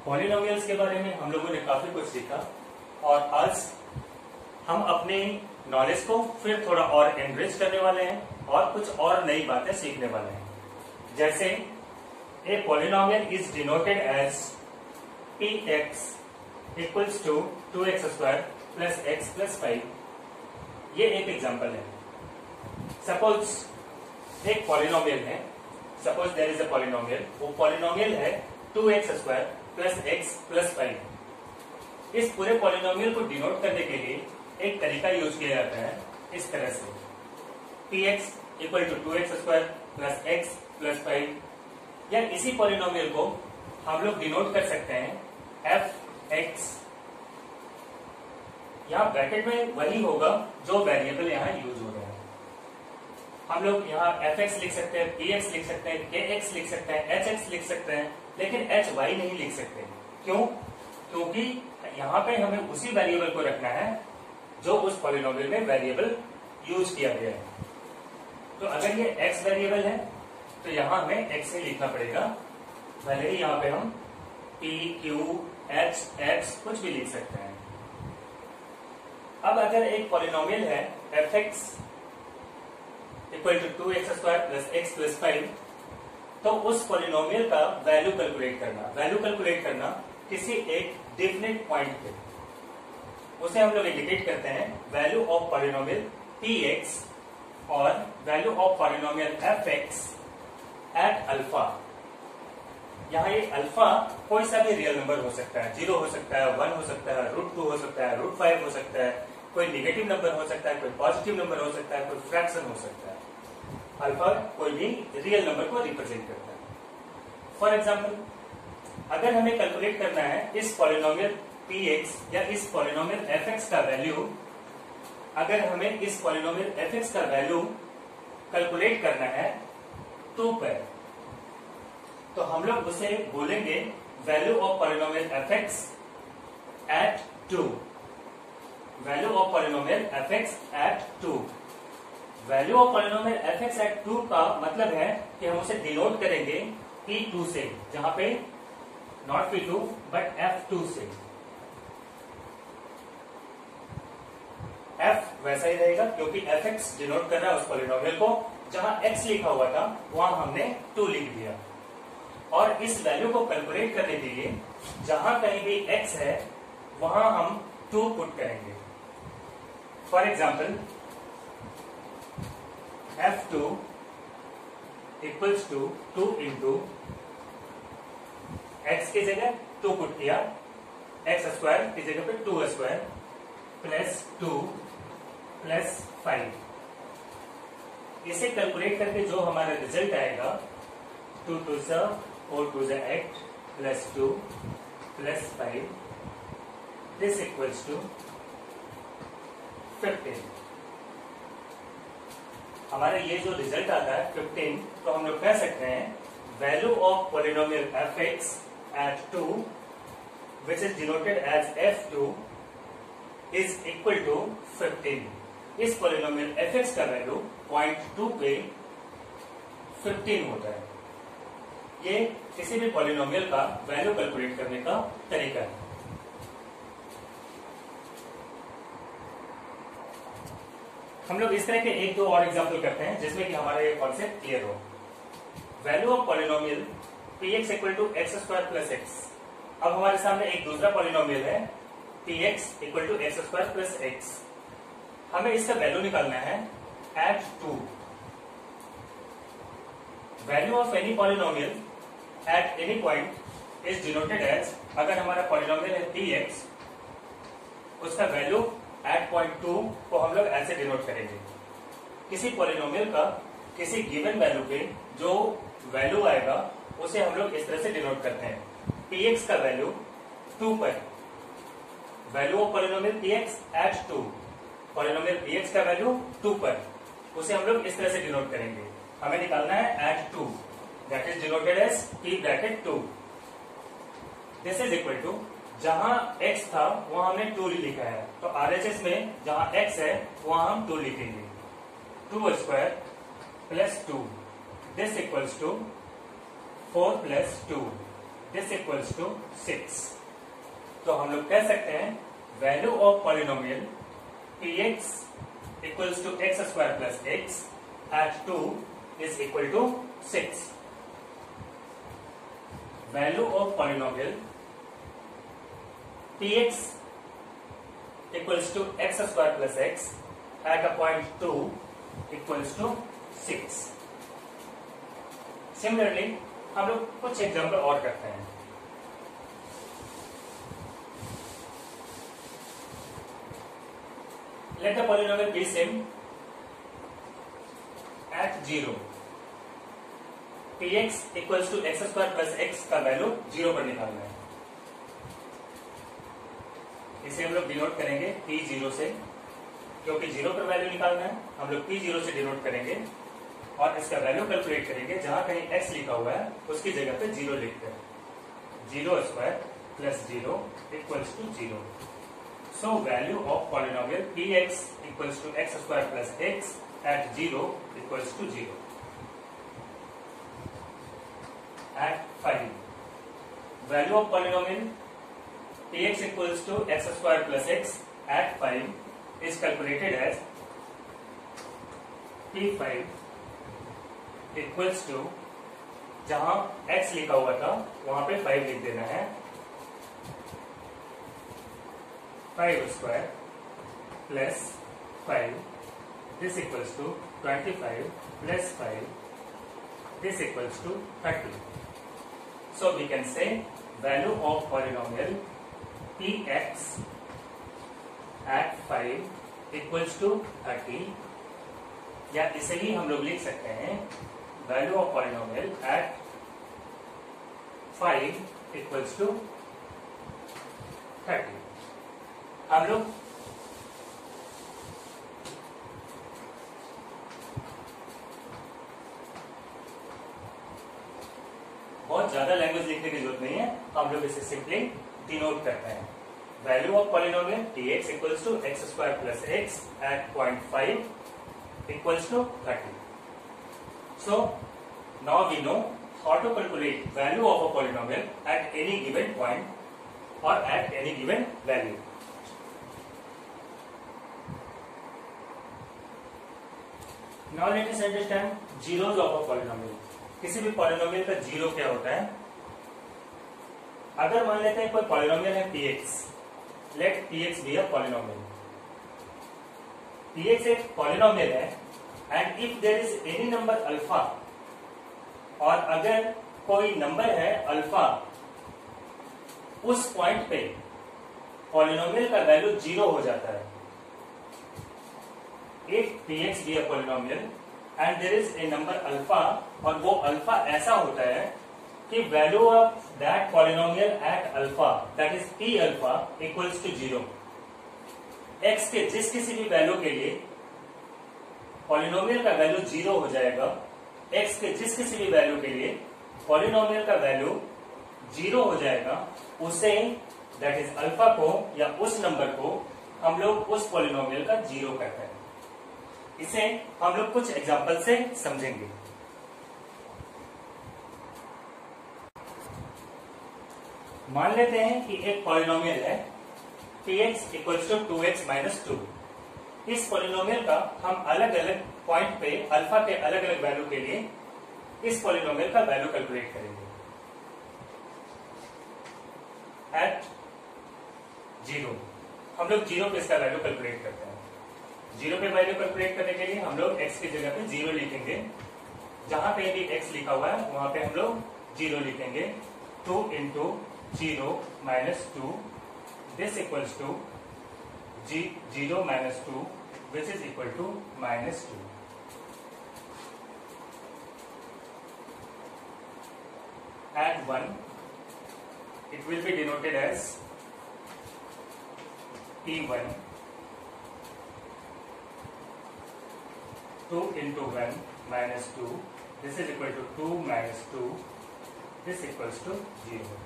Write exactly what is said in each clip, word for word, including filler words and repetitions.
Polynomials के बारे में हम लोगों ने काफी कुछ सीखा और आज हम अपने नॉलेज को फिर थोड़ा और एनरिच करने वाले हैं और कुछ और नई बातें सीखने वाले हैं। जैसे a polynomial is denoted as p x equals to two x square plus x plus five. ये एक एग्जाम्पल है। सपोज एक पॉलिनोमियल है, suppose there is a polynomial, वो पॉलिनोमियल है two x square plus x plus five. इस पूरे polynomial को डिनोट करने के लिए एक तरीका यूज किया जाता है इस तरह से, p x equal to two x square plus x plus five. या इसी पॉलिनोमियल को हम लोग डिनोट कर सकते हैं एफ एक्स। यहाँ ब्रैकेट में वही होगा जो वेरिएबल यहाँ यूज हो रहा है। हम लोग यहाँ एफ एक्स लिख सकते हैं, पी एक्स लिख सकते हैं, के एक्स लिख सकते हैं, एच एक्स लिख सकते हैं, लेकिन एच वाई नहीं लिख सकते। क्यों? क्योंकि यहाँ पे हमें उसी वेरिएबल को रखना है जो उस पॉलिनोमियल में वेरिएबल यूज किया गया है। तो अगर ये x वेरिएबल है तो यहाँ हमें x से लिखना पड़ेगा, भले ही यहाँ पे हम p, q, h, x कुछ भी लिख सकते हैं। अब अगर एक पॉलिनोमियल है f x equal to two x square plus x plus five, तो उस पॉलिनोमियल का वैल्यू कैलकुलेट करना वैल्यू कैलकुलेट करना किसी एक डेफिनेट पॉइंट पे, उसे हम लोग इंडिकेट करते हैं value of polynomial p x और value of polynomial f x at alpha. यहाँ ये अल्फा कोई सा भी रियल नंबर हो सकता है, जीरो हो सकता है, वन हो सकता है, रूट टू हो सकता है, रूट फाइव हो सकता है, कोई निगेटिव नंबर हो सकता है, कोई पॉजिटिव नंबर हो सकता है, कोई फ्रैक्शन हो सकता है। अल्फा कोई भी रियल नंबर को रिप्रेजेंट करता है। फॉर एग्जाम्पल, अगर हमें कैलकुलेट करना है इस पॉलिनोमियल पी एक्स या इस पॉलिनोमियल एफ एक्स का वैल्यू, अगर हमें इस पॉलिनोमियल एफ एक्स का वैल्यू कैलकुलेट करना है टू पर, तो हम लोग उसे बोलेंगे value of polynomial f x at two. Value of polynomial f x at two. Value of polynomial f x at two का मतलब है कि हम उसे डिनोट करेंगे पी टू से, जहां पे not p two but f two से। f वैसा ही रहेगा क्योंकि एफ एक्स डिनोट कर रहा है उस पॉलिनोमियल को, जहां x लिखा हुआ था वहां हमने टू लिख दिया। और इस वैल्यू को कैलकुलेट करने के लिए जहां कहीं भी x है वहां हम टू पुट करेंगे। For example, f two equals to two into x की जगह टू पुट किया, एक्स स्क्वायर की जगह पे two square plus two plus five. इसे कैलकुलेट करके जो हमारा रिजल्ट आएगा, टू टू सा फोर टू सा eight plus two plus five, this equals to fifteen. हमारा ये जो रिजल्ट आता है फिफ्टीन, तो हम लोग कह सकते हैं value of polynomial f x at two which is denoted as f two is equal to fifteen. इस पॉलिनोमियल एफ एक्स का वैल्यू पॉइंट टू पे फिफ्टीन होता है। ये किसी भी पॉलिनोमियल का वैल्यू कैलकुलेट करने का तरीका है। हम लोग इस तरह के एक दो और एग्जांपल करते हैं जिसमें कि हमारा ये कॉन्सेप्ट क्लियर हो। Value of polynomial p x equal to x square plus x. अब हमारे सामने एक दूसरा पॉलिनोमियल है p x equal to x square plus x. हमें इसका वैल्यू निकालना है at two. Value of any polynomial at any point is denoted as, अगर हमारा पॉलिनोमियल है पी एक्स, उसका वैल्यू एट पॉइंट टू को हम लोग ऐसे डिनोट करेंगे। किसी पॉलिनोमियल का किसी गिवन वैल्यू पे जो वैल्यू आएगा उसे हम लोग इस तरह से डिनोट करते हैं। पी एक्स का वैल्यू टू पर, value of polynomial p x at two, polynomial p x का वैल्यू टू पर, उसे हम लोग इस तरह से डिनोट करेंगे। हमें निकालना है at two, that is denoted as p bracket two. This is equal to, जहां x था वहां हमने टू लिखा है, तो आरएचएस में जहां x है वहां हम टू लिखेंगे। Two square plus two, this equals to four plus two, this equals to six. तो हम लोग कह सकते हैं value of polynomial p x equals to x square plus x at two is equal to six. Value of polynomial p x equals to x square plus x at a point two equals to six. Similarly हम लोग कुछ example और करते हैं। Let the polynomial be same at zero. Px equals to x square plus x का value zero पर निकालना है। इसे हम लोग डिनोट करेंगे p जीरो से, क्योंकि जीरो पर वैल्यू निकालना है हम लोग p जीरो से डिनोट करेंगे और इसका वैल्यू कैलकुलेट करेंगे। जहां कहीं x लिखा हुआ है उसकी जगह पे जीरो लिखते हैं। Zero square plus zero equals to zero. So value of polynomial px equals to x square plus x at zero equals to zero. At five, value of polynomial px equals to x square plus x at five is calculated as p five equals to, जहां x लिखा हुआ था वहां पे five लिख देना है। Five square plus five this equals to twenty five plus five this equals to thirty. So we can say value of polynomial p x at five equals to thirty, या इसे ही हम लोग लिख सकते हैं value of polynomial at five equals to thirty. हम लोग बहुत ज्यादा लैंग्वेज लिखने की जरूरत नहीं है, हम लोग इसे सिंपली डिनोट करते हैं। Value of polynomial t x equals to x square plus x at point five equals to thirty. So now we know how to calculate value of a polynomial at any given point और at any given value. Now let us understand zeros of a polynomial. किसी भी polynomial का zero क्या होता है? अगर मान लेते हैं कोई पॉलिनोमियल है px, let px be a polynomial. px एक पॉलिनोमियल है and if there is any number alpha, और अगर कोई नंबर है अल्फा, उस पॉइंट पे पॉलिनोमियल का वैल्यू जीरो हो जाता है। If px be a polynomial and there is a number alpha, और वो अल्फा ऐसा होता है कि value of that polynomial at alpha that is p alpha equals to zero. x के जिस किसी भी वैल्यू के लिए पॉलिनोमियल का वैल्यू जीरो हो जाएगा, x के जिस किसी भी वैल्यू के लिए पॉलिनोमियल का वैल्यू जीरो हो जाएगा, उसे दैट इज अल्फा को या उस नंबर को हम लोग उस पॉलिनोमियल का जीरो करते हैं। इसे हम लोग कुछ एग्जांपल से समझेंगे। मान लेते हैं कि एक पॉलिनोमियल है px equals to two x minus two. इस पॉलिनोमियल का हम अलग अलग पॉइंट पे अल्फा के अलग अलग वैल्यू के लिए इस पॉलिनोमियल का वैल्यू कैलकुलेट करेंगे। एट जीरो हम लोग जीरो पे इसका वैल्यू कैलकुलेट करते हैं। जीरो पे वैल्यू कैलकुलेट करने के लिए हम लोग x की जगह पे जीरो लिखेंगे। जहां पे भी x लिखा हुआ है वहां पे हम लोग जीरो लिखेंगे। Two into zero minus two this equals to जी zero minus two which is equal to minus two. At one it will be denoted as P one. two into one minus two. This is equal to two minus two. This equals to zero.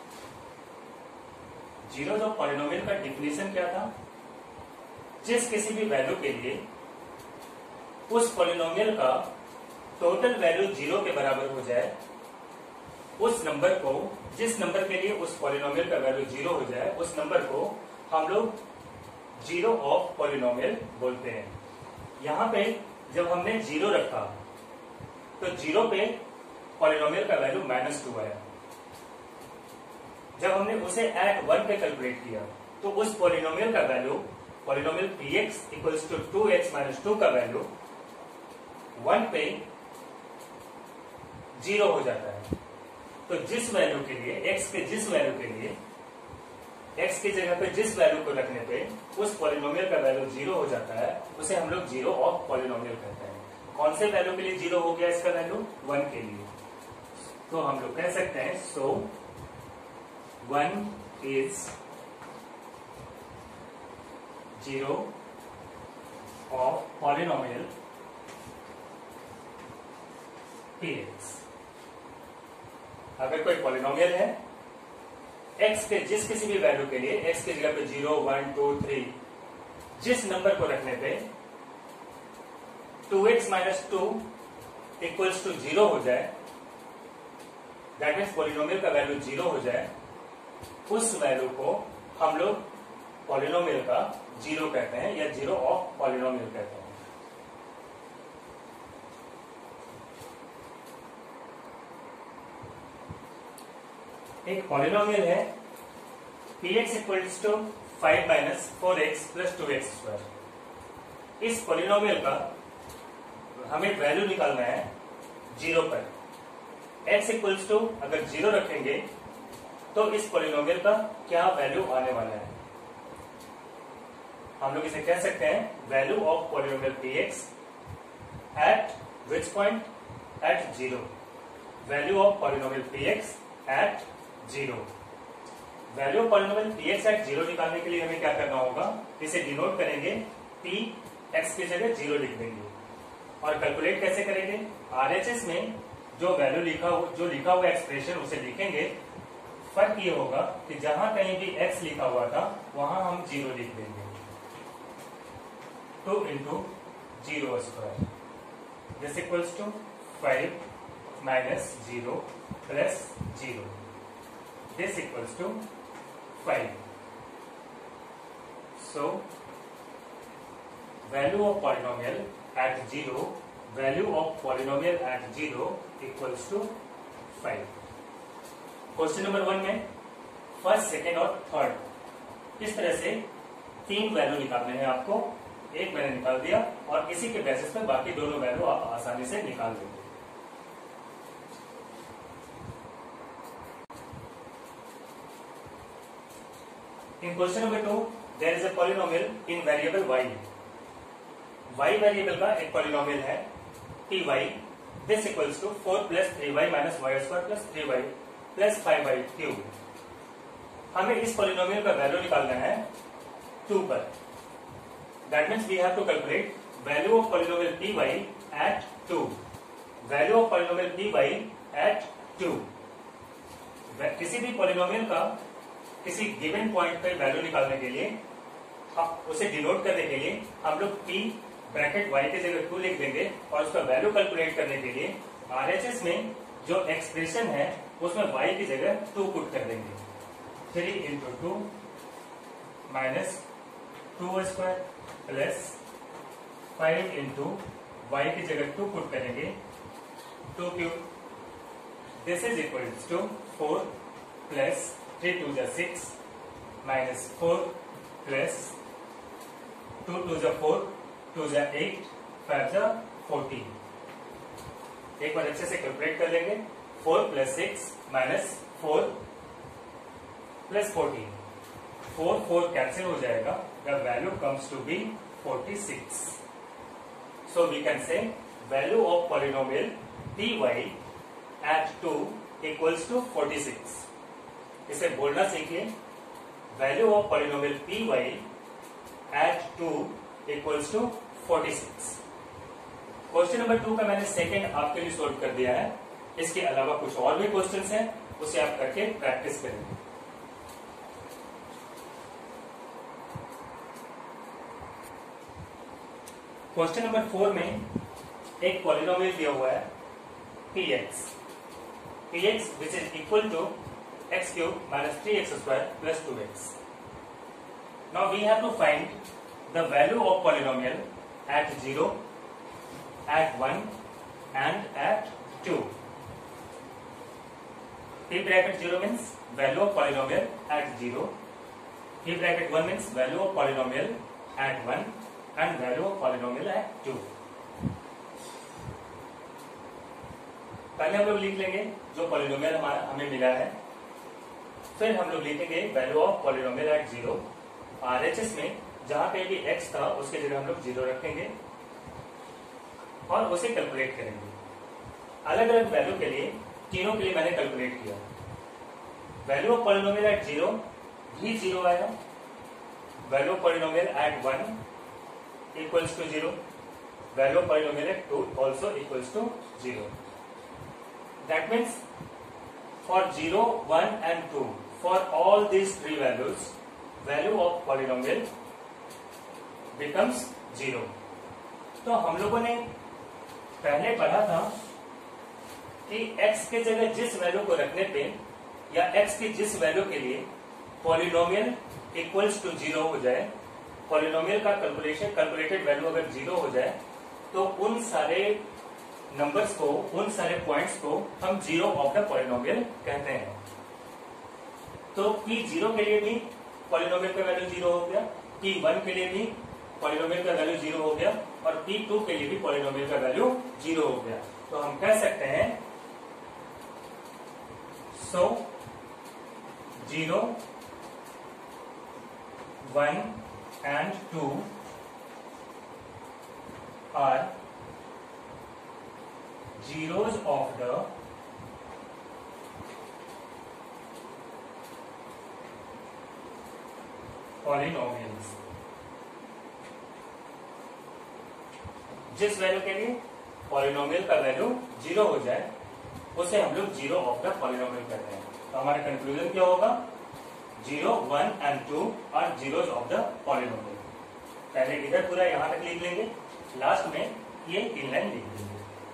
Zero जो polynomial का definition क्या था? जिस किसी भी value के लिए उस पॉलिनोमियल का टोटल वैल्यू जीरो के बराबर हो जाए, उस नंबर को, जिस नंबर के लिए उस पॉलिनोमियल का वैल्यू जीरो हो जाए, उस नंबर को हम लोग जीरो ऑफ पॉलिनोमियल बोलते हैं। यहां पे जब हमने जीरो रखा तो जीरो पे पॉलिनोमियल का वैल्यू माइनस टू आया। जब हमने उसे एट वन पे कैलकुलेट किया तो उस पॉलिनोमियल का value, polynomial p x equals to two x minus two का वैल्यू वन पे जीरो हो जाता है। तो जिस वैल्यू के लिए, एक्स के जिस वैल्यू के लिए, एक्स की जगह पे जिस वैल्यू को रखने पे उस पॉलिनोमियल का वैल्यू जीरो हो जाता है, उसे हम लोग जीरो ऑफ पॉलिनोमियल कहते हैं। कौन से वैल्यू के लिए जीरो हो गया इसका वैल्यू? वन के लिए। तो हम लोग कह सकते हैं so one is zero of polynomial p x. अगर कोई पॉलिनोमियल है, x के जिस किसी भी वैल्यू के लिए, x की जगह पे जीरो, वन, टू, थ्री, जिस नंबर को रखने पे two x minus two equals to zero हो जाए, दैट मीन्स पॉलिनोमियल का वैल्यू जीरो हो जाए, उस वैल्यू को हम लोग पॉलिनोमियल का जीरो कहते हैं या जीरो ऑफ पॉलिनोमियल कहते हैं। एक पॉलिनोमियल है p x equals to five minus four x plus two x square. इस पॉलिनोमियल का हमें वैल्यू निकालना है जीरो पर। x इक्वल्स टू अगर जीरो रखेंगे तो इस पॉलिनोमियल का क्या वैल्यू आने वाला है? हम लोग इसे कह सकते हैं value of polynomial p x at which point? At zero. Value of polynomial p x at zero. Value of polynomial p x at zero निकालने के लिए हमें क्या करना होगा? इसे डिनोट करेंगे, पी एक्स की जगह जीरो लिख देंगे। और कैलकुलेट कैसे करेंगे? आरएचएस में जो वैल्यू लिखा हो, जो लिखा हुआ एक्सप्रेशन उसे लिखेंगे। फर्क ये होगा कि जहां कहीं भी x लिखा हुआ था वहां हम जीरो लिख देंगे। Two into zero square this equals to five minus zero plus zero, this equals to five. So value of polynomial at zero, value of polynomial at zero equals to five. Question number one में first, second और third इस तरह से तीन value निकालने हैं आपको। एक मैंने निकाल दिया और इसी के बेसिस पे बाकी दोनों वैल्यू आप आसानी से निकाल देंगे। In question number two, there is a polynomial in variable y. y variable का एक पॉलिनोमियल है p y. This equals to four plus three y minus y square plus three y plus five y cube. हमें इस polynomial का value निकालना है two पर। That means we have to calculate value of polynomial p y at two. Value of polynomial p y at two. किसी भी polynomial का किसी गिवन पॉइंट पे वैल्यू निकालने के लिए, उसे डिनोट करने के लिए हम लोग p ब्रैकेट y की जगह टू लिख देंगे और उसका वैल्यू कैलकुलेट करने के लिए आरएचएस में जो एक्सप्रेशन है उसमें y की जगह टू पुट कर देंगे। Three into two minus two square plus five into y की जगह टू पुट करेंगे, two cube. This is equal to four plus three two जा six minus four plus two two जा four, two जा eight, five जा fourteen. एक बार अच्छे से कैलकुलेट कर लेंगे। Four plus six minus four plus fourteen, four four cancel हो जाएगा। The value comes to be forty six. So we can say value of polynomial p y at two equals to forty six. इसे बोलना सीखिए, value of polynomial p y at two equals to forty six. Question number two का मैंने second आपके लिए solve कर दिया है। इसके अलावा कुछ और भी क्वेश्चंस हैं, उसे आप करके प्रैक्टिस करेंगे। क्वेश्चन नंबर फोर में एक पॉलिनोमियल दिया हुआ है p x. px which is equal to x cube minus three x square plus two x. Now we have to find the value of polynomial at zero, at one and at two. P bracket zero means value of polynomial at zero. P bracket one means value of polynomial at one and value of polynomial at two. पहले हम लोग लिख लेंगे जो polynomial हमारा हमें मिला है, फिर हम लोग लिखेंगे value of polynomial at zero. RHS में जहां पे भी एक्स था उसके जगह हम लोग जीरो रखेंगे और उसे कैलकुलेट करेंगे। अलग अलग वैल्यू के लिए तीनों के लिए मैंने कैलकुलेट किया। Value of polynomial at zero भी जीरो आएगा, value of polynomial at one equals to zero, value of polynomial at two also equals to zero. That means for zero, one and two, for all these three values, value of polynomial becomes zero. तो हम लोगों ने पहले पढ़ा था कि x के जगह जिस वैल्यू को रखने पे या x की जिस वैल्यू के लिए पॉलिनोमियल इक्वल्स टू जीरो हो जाए, पॉलिनोमियल का कैलकुलेशन कैलकुलेटेड वैल्यू अगर जीरो हो जाए तो उन सारे नंबर्स को, उन सारे पॉइंट्स को हम जीरो ऑफ द पॉलिनोमियल कहते हैं। तो P जीरो के लिए भी पॉलिनोमियल का वैल्यू जीरो हो गया, P वन के लिए भी पॉलिनोमियल का वैल्यू जीरो हो गया और P टू के लिए भी पॉलिनोमियल का वैल्यू जीरो हो गया। तो हम कह सकते हैं so zero, one and two are zeros of the polynomials। जिस वैल्यू के लिए पॉलिनोमियल का वैल्यू जीरो हो जाए उसे हम लोग जीरो ऑफ द पॉलिनोमियल कहते हैं। तो हमारा कंक्लूजन क्या होगा? Zero, one and two are zeros of the polynomial. पहले इधर पूरा यहां तक लिख लेंगे, लास्ट में ये तीन लाइन लिख देंगे।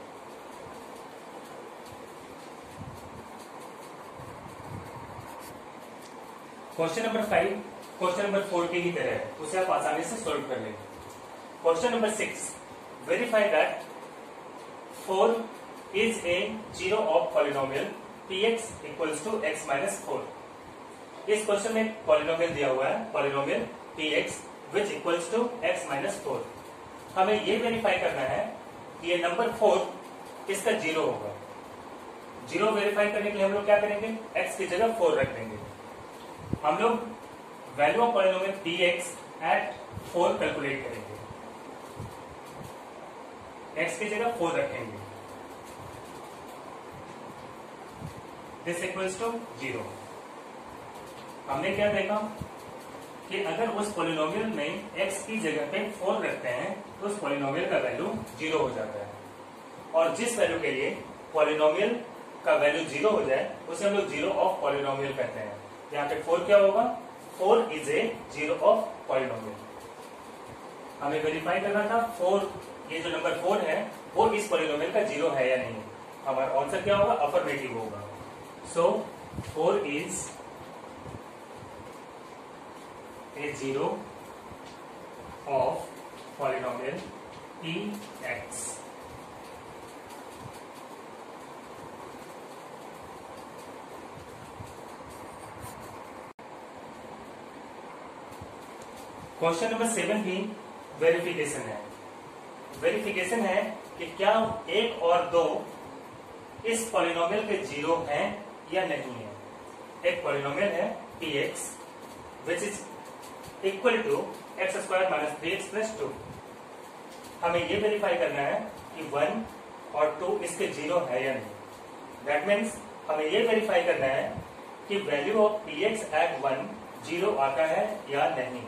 Question number five question number four की ही तरह है, उसे आप आसानी से सोल्व कर लेंगे। Question number six, verify that four is a zero of polynomial px equals to x minus four. इस क्वेश्चन में पॉलिनोमियल दिया हुआ है, polynomial px which equals to x minus four. हमें ये वेरीफाई करना है कि ये नंबर फोर इसका जीरो होगा। जीरो वेरीफाई करने के लिए हम लोग क्या करेंगे? x की जगह फोर रख देंगे। हम लोग value of polynomial px at four calculate करेंगे, x की जगह फोर रखेंगे, दिस इक्वल्स टू जीरो। हमने क्या देखा कि अगर उस पॉलिनोमियल में x की जगह पे फोर रखते हैं तो उस पॉलिनोमियल का वैल्यू जीरो हो जाता है, और जिस वैल्यू के लिए पॉलिनोमियल का वैल्यू जीरो हो जाए उसे हम लोग जीरो ऑफ पॉलिनोमियल कहते हैं। यहाँ पे फोर क्या होगा? Four is a zero of polynomial. हमें वेरीफाई करना था फोर, ये जो नंबर फोर है वो इस पॉलिनोमियल का जीरो है या नहीं। हमारा आंसर क्या होगा? अफर्मेटिव होगा। So four is a zero of polynomial px। Question number seven भी वेरिफिकेशन है। वेरिफिकेशन है कि क्या एक और दो इस पॉलिनोमियल के जीरो हैं या नहीं है। एक पॉलिनोमियल है px which is equal to x square minus three x plus two. हमें ये वेरीफाई करना है कि वन और टू इसके जीरो है या नहीं। दैट मीन्स हमें ये वेरीफाई करना है कि value of px at one zero आता है या नहीं।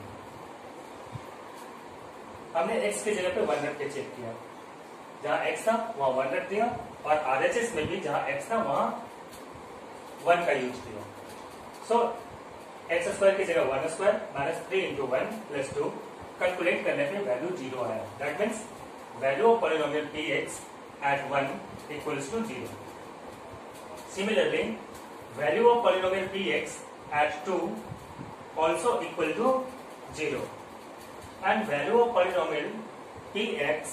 हमने x की जगह पे वन रख के चेक किया, जहां x था वहां वन रख दिया, और आरएचएस में भी जहां x था वहां वन का यूज किया। सो एक्स स्क्वायर की जगह one square minus three into one plus two, calculate करने पे वैल्यू जीरो आया। That means value of polynomial px at one equals to zero. Similarly, value of polynomial px at two also equal to zero, and value of polynomial px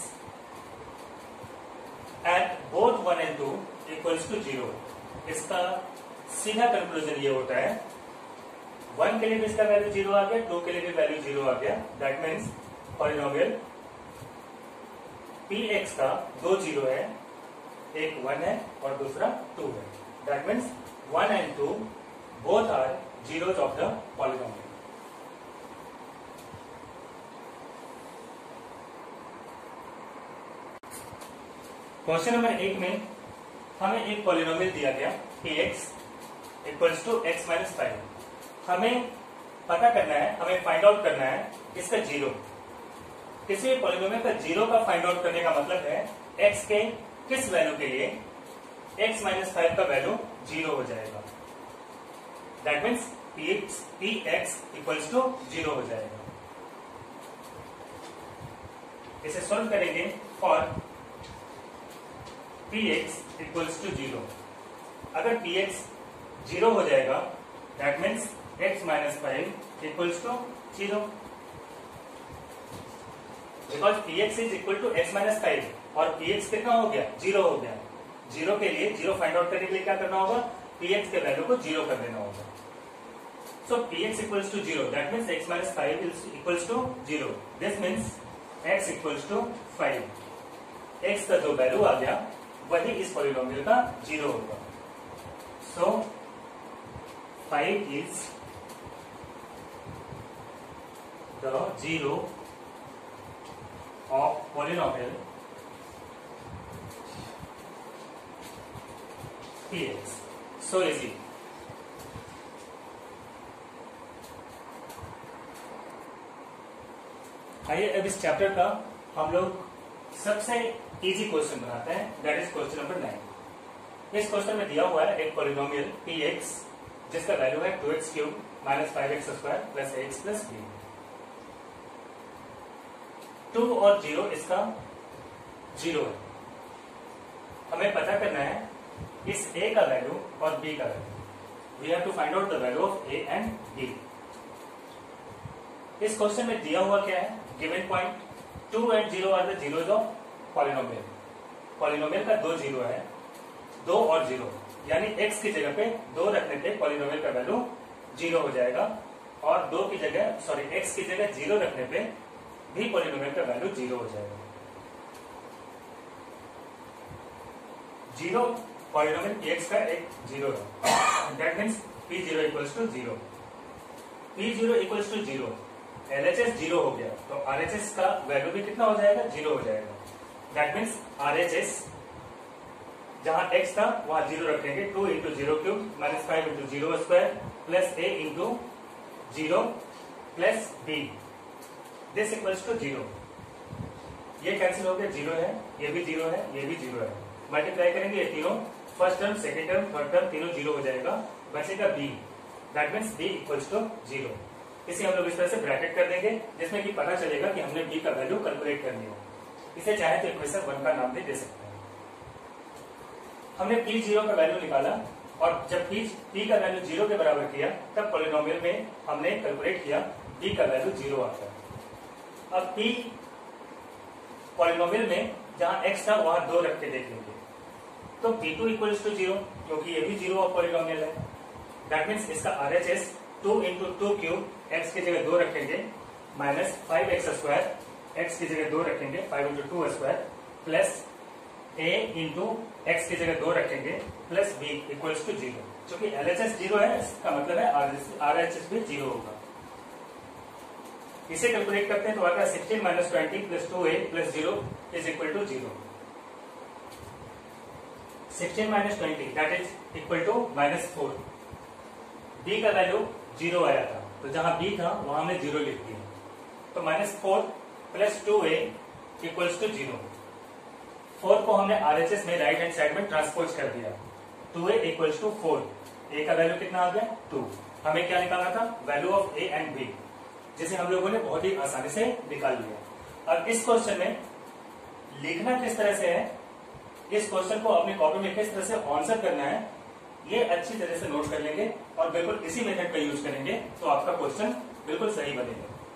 at both one and two equals to zero. इसका सीधा conclusion ये होता है, one के लिए भी इसका value zero आ गया, टू के लिए भी वैल्यू जीरो आ गया. दैट मीन्स पॉलिनोमियल px का दो जीरो है, एक वन है और दूसरा टू है. That means one and two both are zeros of the polynomial. Question number एक में हमें एक पॉलिनोमियल दिया गया px equals to x minus five. हमें पता करना है, हमें फाइंड आउट करना है इसका जीरो. किसी भी पॉलिनोमियल का जीरो का फाइंड आउट करने का मतलब है x के किस वैल्यू के लिए x माइनस फाइव का वैल्यू जीरो हो जाएगा. That means px px equals to zero हो जाएगा. इसे सॉल्व करेंगे for px equals to zero. अगर px जीरो हो जाएगा that means x minus five equals to zero, because px is equal to x minus five और px कितना हो गया, जीरो हो गया. जीरो के लिए, जीरो फाइंड आउट करने के लिए क्या करना होगा, px के वैल्यू को जीरो कर देना होगा. So px equals to zero, that means x minus five equals to zero. This means x equals to five. x का जो वैल्यू आ गया वही इस पॉलिनोमियल का जीरो होगा. So five is the zero of polynomial px. So easy. आइए अब इस चैप्टर का हम लोग सबसे इजी क्वेश्चन बनाते हैं, that is question number nine. इस क्वेश्चन में दिया हुआ है एक पॉलिनोमियल px जिसका वैल्यू है two x cube minus five x square plus x plus b. Two और जीरो इसका जीरो है. हमें पता करना है इस a का वैल्यू और b का value. We have to find out the value of a and b. इस क्वेश्चन में दिया हुआ क्या है, given point two and zero are the zeros of polynomial. Polynomial का दो जीरो है, दो और जीरो, यानी x की जगह पे दो रखने पे पॉलिनोमियल का वैल्यू जीरो हो जाएगा, और दो की जगह सॉरी x की जगह जीरो रखने पे भी पॉलिनोमियल का वैल्यू जीरो हो जाएगा. जीरो पॉलिनोमियल px का एक जीरो है. That means p zero equals to zero. p zero equals to zero, L H S zero हो गया तो R H S का वैल्यू भी कितना हो जाएगा, जीरो हो जाएगा. That means R H S जहां x था वहां जीरो रखेंगे. Two into zero cube minus five into zero square plus a into zero plus b. This equals to zero. ये कैंसिल हो गया, जीरो है, ये भी जीरो है, ये भी जीरो है. मल्टीप्लाई करेंगे ये तीनों, first term second term third term तीनों जीरो हो जाएगा, बचेगा b. That means b equals to zero. इसे हम लोग इस तरह से ब्रैकेट कर देंगे जिसमें कि पता चलेगा कि हमने b का वैल्यू कैलकुलेट कर लिया. इसे चाहे तो इक्वेशन वन का नाम भी दे सकते हैं. हमने p जीरो का वैल्यू निकाला और जब p p का वैल्यू जीरो के बराबर किया तब पॉलिनोमियल में हमने कैलकुलेट किया b का वैल्यू जीरो आता है. अब p पॉलिनोमियल में जहां x था वहां दो रख के देख लेंगे तो p two equals to zero, क्योंकि ये भी जीरो ऑफ पॉलिनोमियल है. दैट मीन्स इसका R H S two into two cube x की जगह दो रखेंगे minus five x square x की जगह दो रखेंगे five into two square plus a into x की जगह दो रखेंगे plus b equals to zero. चूंकि L H S जीरो है इसका मतलब है R H S भी जीरो होगा. इसे कैलकुलेट करते हैं तो आता है sixteen minus twenty plus two a plus zero is equal to zero. Sixteen minus twenty that is equal to minus four. b का वैल्यू जीरो आया था तो जहां b था वहां हमने जीरो लिख दिया, तो minus four plus two a equals to zero. Four को हमने R H S में राइट हैंड साइड में ट्रांसपोज कर दिया. Two a equals to four. a का वैल्यू कितना आ गया, टू. हमें क्या निकालना था, value of a and b, जिसे हम लोगों ने बहुत ही आसानी से निकाल लिया. अब इस क्वेश्चन में लिखना किस तरह से है, इस क्वेश्चन को अपनी कॉपी में किस तरह से आंसर करना है ये अच्छी तरह से नोट कर लेंगे और बिल्कुल इसी मेथड का यूज करेंगे तो आपका क्वेश्चन बिल्कुल सही बनेगा।